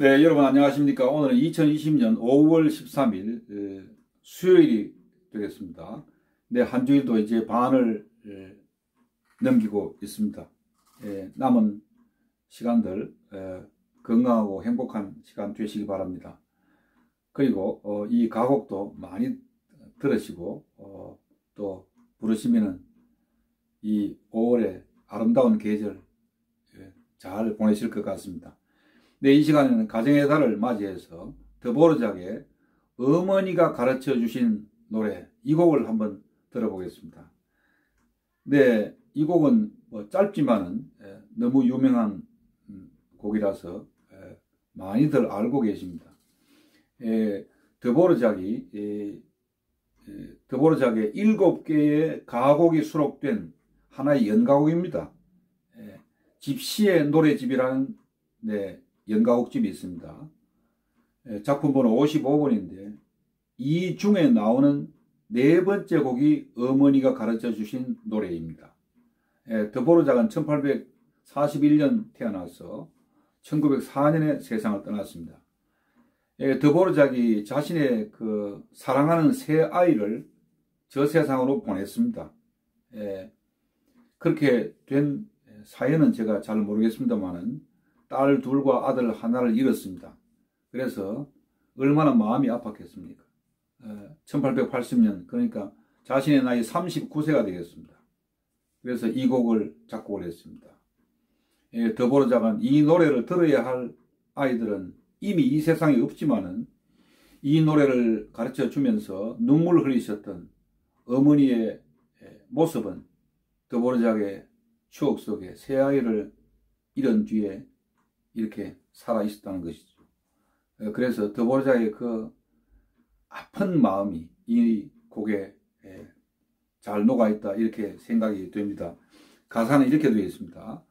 네, 여러분 안녕하십니까. 오늘은 2020년 5월 13일 수요일이 되겠습니다. 네, 한 주일도 이제 반을 넘기고 있습니다. 남은 시간들 건강하고 행복한 시간 되시기 바랍니다. 그리고 이 가곡도 많이 들으시고 또 부르시면은 이 5월의 아름다운 계절 잘 보내실 것 같습니다. 네, 이 시간에는 가정의 달을 맞이해서 더보르작의 어머니가 가르쳐 주신 노래, 이 곡을 한번 들어보겠습니다. 네, 이 곡은 뭐 짧지만은 너무 유명한 곡이라서 많이들 알고 계십니다. 더보르작의 7개의 가곡이 수록된 하나의 연가곡입니다. 집시의 노래집이라는 연가곡집이 있습니다. 작품번호 55번인데 이 중에 나오는 네 번째 곡이 어머니가 가르쳐 주신 노래입니다. 더보르작은 1841년 태어나서 1904년에 세상을 떠났습니다. 더보르작이 자신의 그 사랑하는 세 아이를 저 세상으로 보냈습니다. 그렇게 된 사연은 제가 잘 모르겠습니다만은 딸 둘과 아들 하나를 잃었습니다. 그래서 얼마나 마음이 아팠겠습니까? 1880년, 그러니까 자신의 나이 39세가 되겠습니다. 그래서 이 곡을 작곡을 했습니다. 더보르작은 이 노래를 들어야 할 아이들은 이미 이 세상에 없지만은 이 노래를 가르쳐 주면서 눈물을 흘리셨던 어머니의 모습은 더보르작의 추억 속에 새 아이를 잃은 뒤에 이렇게 살아 있었다는 것이죠. 그래서 더보르작의 그 아픈 마음이 이 곡에 잘 녹아있다, 이렇게 생각이 됩니다. 가사는 이렇게 되어 있습니다.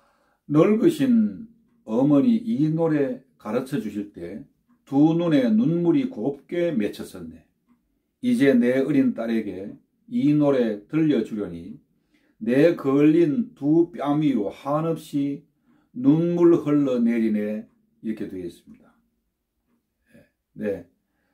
늙으신 어머니 이 노래 가르쳐 주실 때 두 눈에 눈물이 곱게 맺혔었네. 이제 내 어린 딸에게 이 노래 들려주려니 내 걸린 두 뺨 위로 한없이 눈물 흘러내리네, 이렇게 되어 있습니다. 네,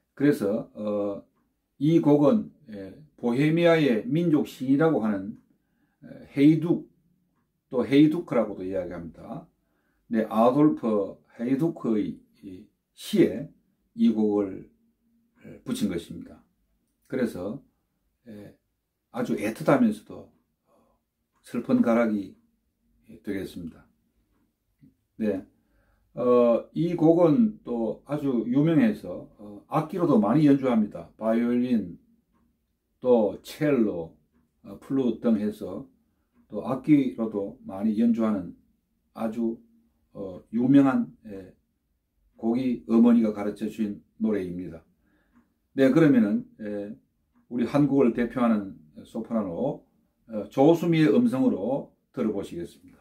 그래서 이 곡은 보헤미아의 민족 시인이라고 하는 헤이둑, 또 헤이두크라고도 이야기합니다. 네, 아돌프 헤이두크의 시에 이 곡을 붙인 것입니다. 그래서 아주 애틋하면서도 슬픈 가락이 되겠습니다. 네, 이 곡은 또 아주 유명해서 악기로도 많이 연주합니다. 바이올린, 또 첼로, 플룻 등 해서 또 악기로도 많이 연주하는 아주 유명한 곡이 어머니가 가르쳐 주신 노래입니다. 네, 그러면은 우리 한국을 대표하는 소프라노 조수미의 음성으로 들어보시겠습니다.